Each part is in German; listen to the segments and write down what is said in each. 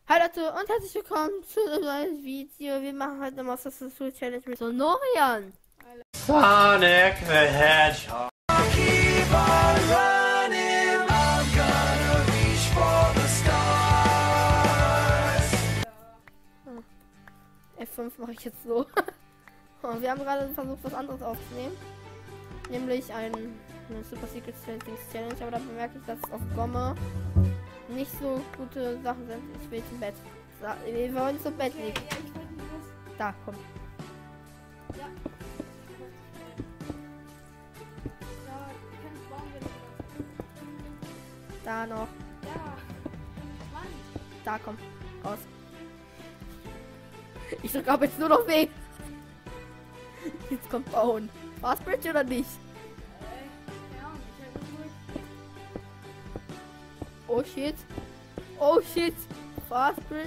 Hi Leute und herzlich willkommen zu einem neuen Video. Wir machen heute eine Monster Challenge mit Sonorian. Sonic the Hedgehog. Keep on running, I'm gonna reach for the stars. F5 mache ich jetzt so. Und wir haben gerade versucht, was anderes aufzunehmen. Nämlich eine Super Secret Challenge, aber da bemerke ich, dass auf Gomme nicht so gute Sachen sind. Ich will zum Bett. Wir wollen zum Bett liegen. Da, komm. Ja. Ja, du kannst bauen, wenn du Da noch. willst. Ja. Mann. Da, komm. Raus. Ich drücke aber jetzt nur noch weh. Jetzt kommt bauen. War's Bridge oder nicht? Ja, ich halt nur Oh shit. Oh shit. Fast Bridge.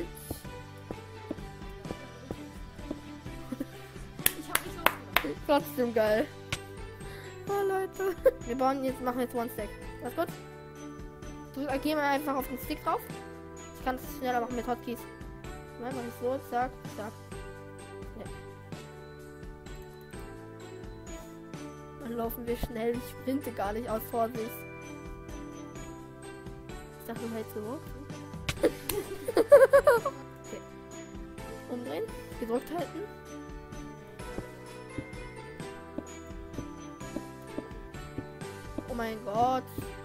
ich hab nicht ausgedacht. Trotzdem geil. Oh Leute. Wir machen jetzt One Stack. Das ist gut. Geh mal einfach auf den Stick drauf. Ich kann es schneller machen mit Hotkeys. Nein, mach ich so. Zack, zack. Ja. Dann laufen wir schnell. Ich sprinte gar nicht aus Vorsicht. Ich dachte halt so. Okay. Umdrehen. Gedrückt halten. Oh mein Gott.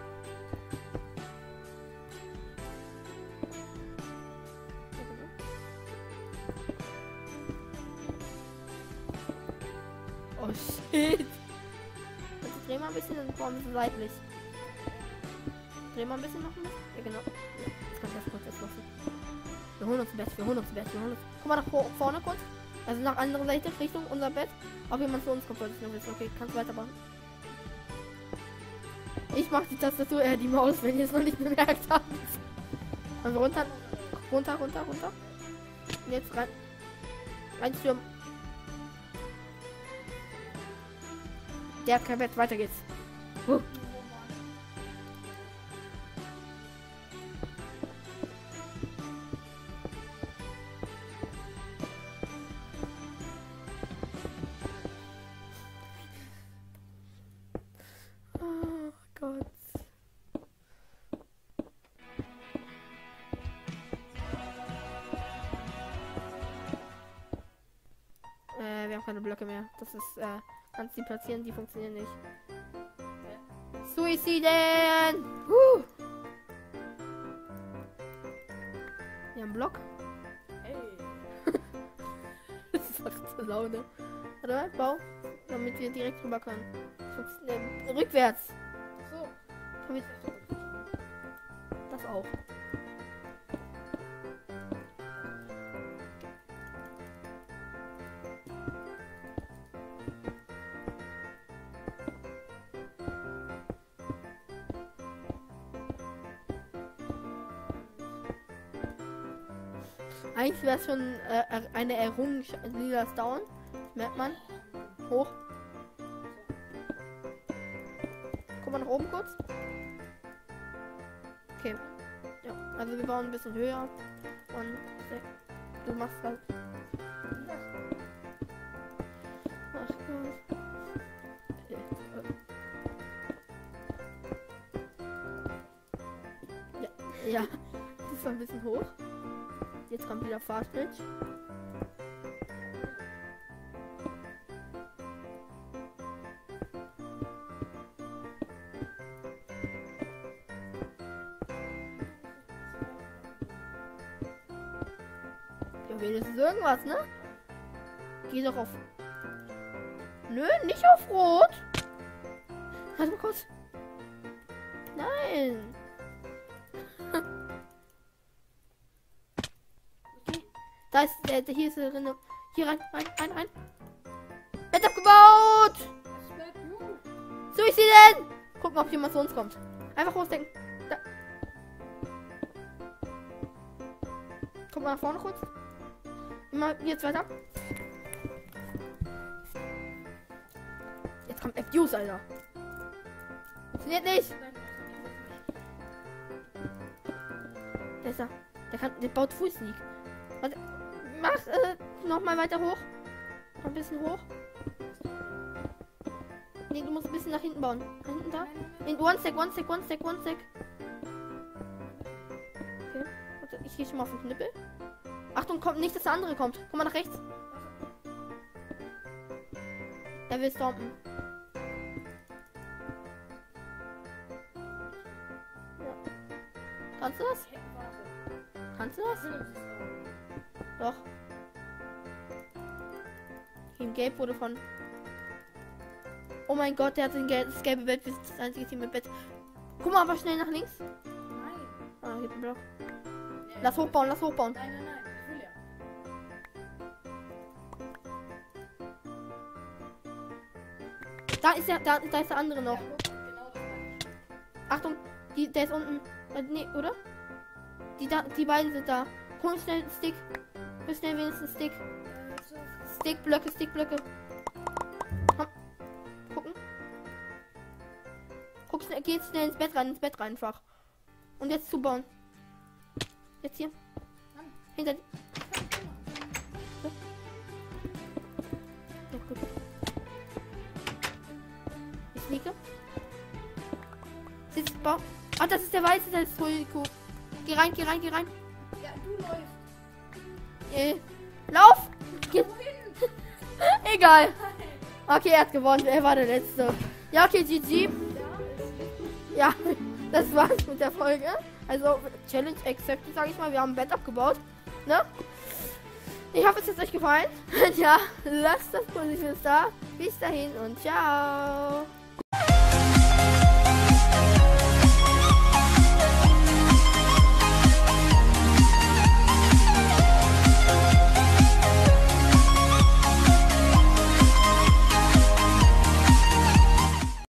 Oh shit. Jetzt dreh mal ein bisschen und bauen ein bisschen seitlich. Dreh mal ein bisschen noch. Ja genau. Jetzt kann ich das kurz lassen. Wir holen uns ein Bett, wir holen uns ein Bett, wir holen uns. Guck mal nach vorne kurz. Also nach anderer Seite, Richtung unser Bett. Ob jemand zu uns kommt, wollte ich nur wissen. Okay, kannst weitermachen. Ich mach die Tastatur, die Maus, wenn ihr es noch nicht bemerkt habt. Also runter, runter, runter, runter. Und jetzt rein. Reinstürmen. Der hat kein Bett, weiter geht's. Oh Gott. Wir haben keine Blöcke mehr. Das ist, kannst die platzieren, die funktionieren nicht. Suiziden! Wir haben einen Block. Ey. Das macht so Laune. Warte mal, bau. Damit wir direkt rüber können. Rückwärts. So. Komm jetzt. Das auch. Eigentlich wäre es schon eine Errungenschaft. Das Down. Das merkt man. Hoch. Guck mal nach oben kurz. Okay. Ja, also wir bauen ein bisschen höher. Und du machst halt. Ach Gott. Ja, ja. Das ist ein bisschen hoch. Jetzt kommt wieder Fast Bridge. Ja, wenigstens irgendwas, ne? Geh doch auf. Nö, nicht auf Rot. Warte mal kurz. Nein. Da ist hier ist drin. Hier rein. Bett abgebaut! Suiziden! Gucken, ob jemand zu uns kommt. Einfach hochdenken. Da. Guck mal nach vorne kurz. Immer jetzt weiter. Jetzt kommt Abuse, Alter. Funktioniert nicht. Da ist er. Der baut Full Sneak. Warte, mach noch mal weiter hoch. Noch ein bisschen hoch. Nee, du musst ein bisschen nach hinten bauen. Nach hinten da. In one sec. Okay. Warte, ich gehe schon mal auf den Knüppel. Achtung, kommt nicht, dass der andere kommt. Guck mal nach rechts. Er will stompen. Ja. Kannst du das? Kannst du das? Doch. Team Gelb wurde von... Oh mein Gott, der hat das gelbe Bett. Wir sind das einzige Team mit Bett. Guck mal aber schnell nach links. Nein. Ah, hier ist ein Block. Lass hochbauen. Nein, ich will ja. Da ist der andere noch. Ja, guck, genau das meine ich. Achtung, der ist unten. Nee, oder? Die beiden sind da. Hol schnell einen Stick. Hol schnell wenigstens einen Stick. Stickblöcke. Komm. Gucken. Guck schnell, geh schnell ins Bett rein einfach. Und jetzt zubauen. Jetzt hier. Hinter. Ja, gut. Ich sneake. Sitzt, bau. Ah, das ist der Weiße, der ist Hulko. Geh rein. Ja, du läufst. Lauf! Geh. Wohin? Egal. Okay, er hat gewonnen. Er war der Letzte. Ja, okay, GG. Ja, das war's mit der Folge. Also, Challenge accepted, sage ich mal. Wir haben ein Bett abgebaut. Ne? Ich hoffe, es hat euch gefallen. Ja, lasst das Positives da. Bis dahin und ciao.